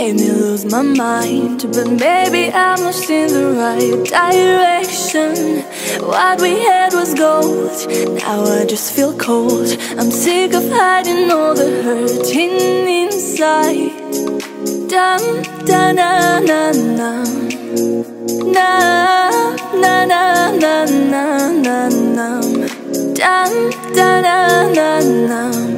made me lose my mind. But maybe I'm lost in the right direction. What we had was gold, now I just feel cold. I'm sick of hiding all the hurting inside. Dum da na na na, na na na na na na na, dum da na na na.